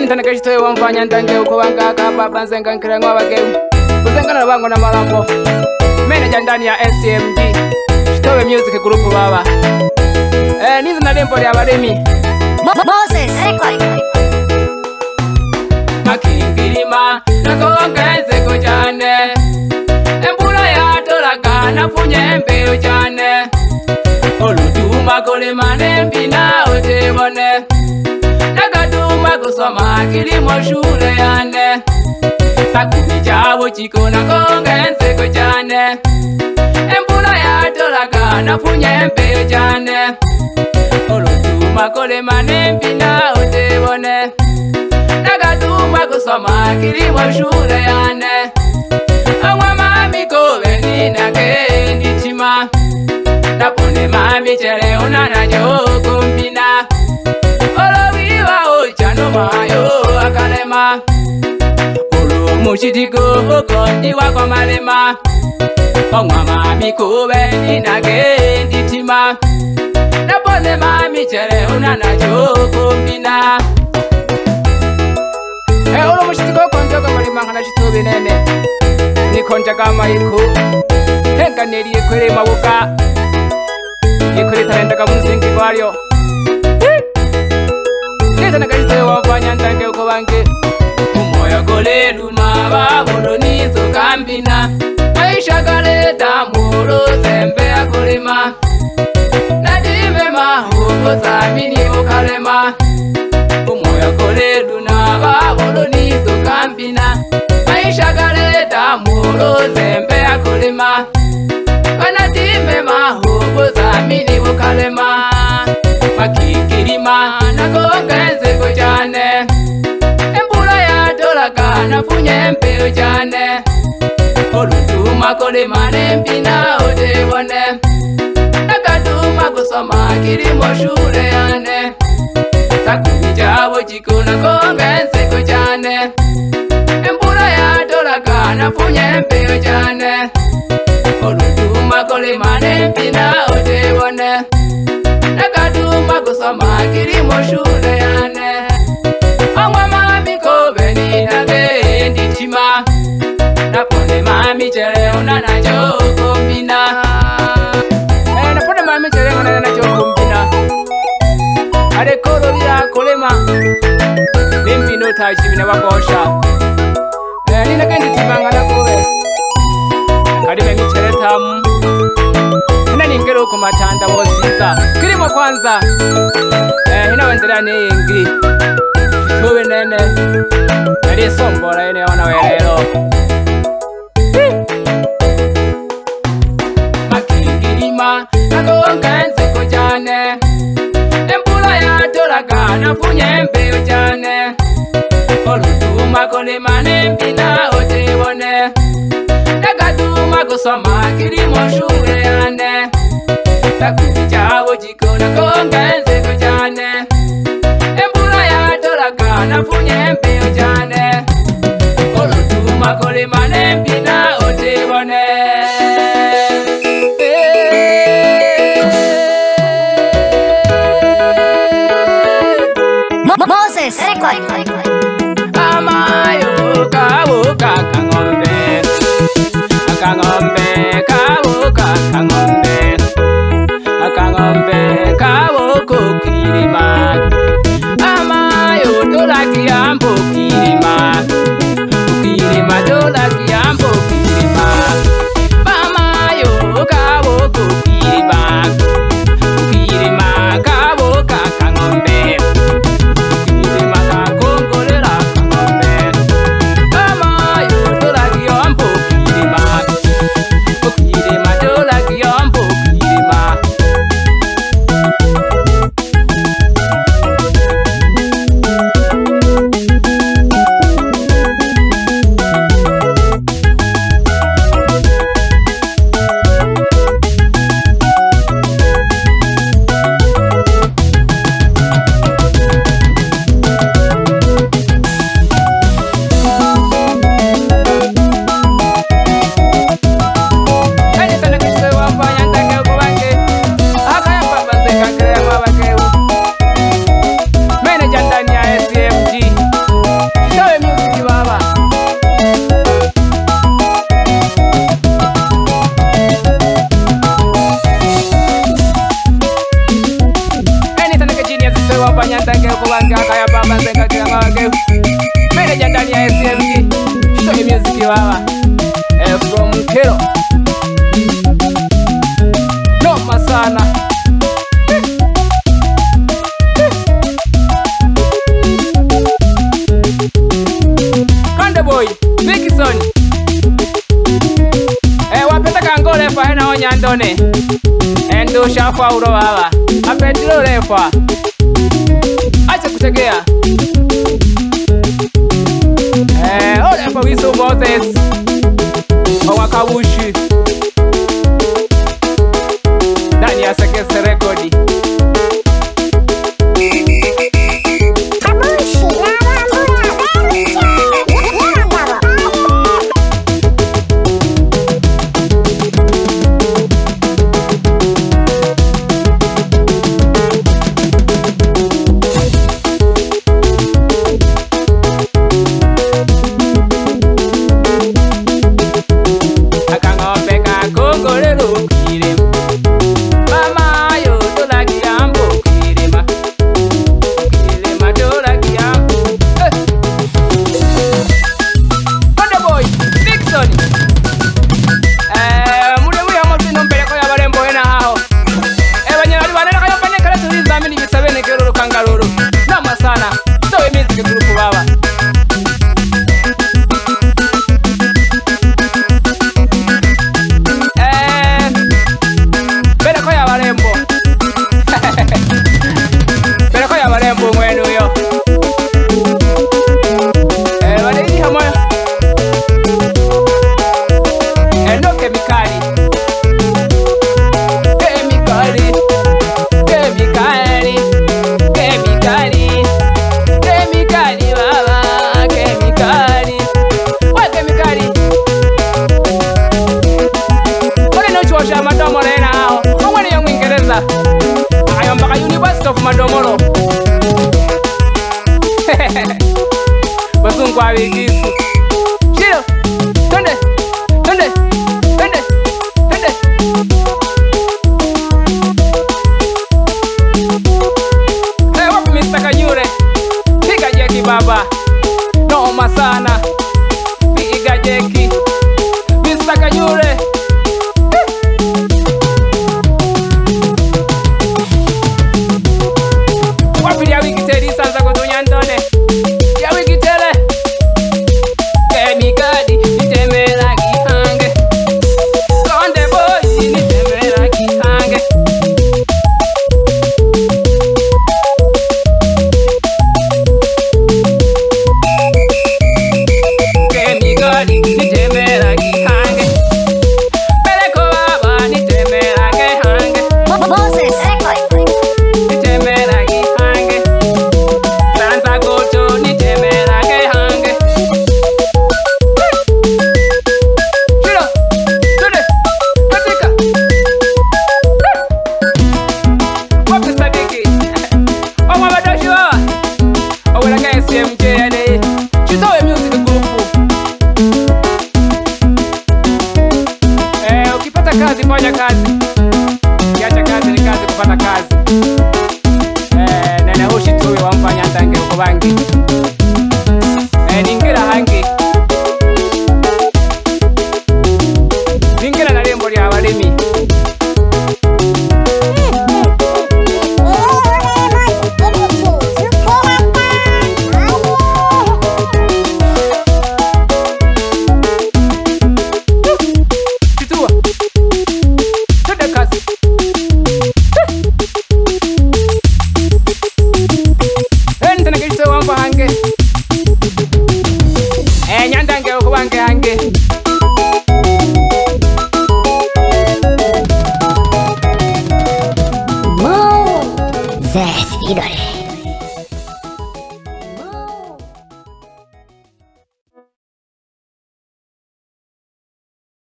nitana kashitoye wamfanya ntange uko bangaka baba nzenga nkira nk'abagemu uzengana bango na malambo manager ndani ya SMG Shitowe Music Group baba nizi na lembo ya baremi Moses Makingirima nakongenze ko cyane embula yatolaga nafunye mbeo cyane oluduma kolemane mbina otebone nagaduma gusoma kilimo shule yane sakumi chabo chikona kongenze ko cyane embula yatolaga nafunye mbeo cyane oluduma kolemane mbina otebone nagaduma gusoma kilimo shule yane amwa mami kobe ninage nditima napone mami chere unana joko mbina olowiwa ochano mayo akalema olo mushitiko kondi wako malema amwa mami kobe ninage nditima napone mami chere unana joko mbina olo mushitiko konjoga malema ngana Shitowe nene nikonja kama iko henga neriye kwere mabuka yekore talenta kama musingi walyo neta nakashitoye wamfanya ntange uko bange umoya golelu mababolo nizo kambina maisha galeta mulo sembe ya kulima nadime mahubo zamini ukalema umoya golelu mababolo nizo kambina maisha galeta mulo sembe ya kulima wanadime mahubo zamini ukalema makingirima nakongenze ko cyane embula yatolaga nafunye mbeo cyane oluduma kolemane mbina otebone nagaduma gusoma kilimo shule yane sakumi chabo chikona kongenze ko cyane embula yatolaga nafunye mbeo cyane oluduma kolemane mbina otebone nagaduma gusoma kilimo shule yane amwa mami kobe ninage nditima napone mami chere unana joko mbina napone mami chere unana joko mbina arekoro bya kolema nimbino tajibina bakosha ninage nditima ngana kobe kalime michere tamu ningero ku matanda wosiza kilimo kwanza inawendelea ningi Shitowe nene nali sombola ene wana welelo makingirima nakongenze ko cyane embula yatolaga nafunye mbeo cyane oluduma kolemane mbina otebone nagaduma gusoma kilimo shule yane sakumi chabo chikona kongenze ko cyane embula yatolaga nafunye mbeo cyane oluduma kolemane mbina otebone Moses amayo kabuka kangombe akangombe kabuka kangombe akangombe kaboko kirima amayo tolaki ambo kirima kirima tolaki baba zenga kira mwage. Manager ndani ya SMG. Shitoe music baba. From Kero. Noma sana. Konde boy, Dickinson. Wapenda kangole fa hena onyandone. Endo shafa uro baba. Apetilo refa. Acha kutegea. Ole fa wiso Moses. Owakabushi. Ndani ya Sekese Rekodi. Ayambaka University of Madomoro. Bazungu abigisu. Shiro. Twende. Twende. Twende. Twende. Wapi Mr. Kanyure? Piga jeki baba. Noma sana. Piga jeki. Mr. Kanyure. Kazi fanya kazi. Kiacha kazi ni kazi kupata kazi. Nene hoshi tuwe wamfanya ndange uko bangi. Ningira hangi. Ningira na lembo lya balemi. Nyandange ukubange hange. Moses Idol.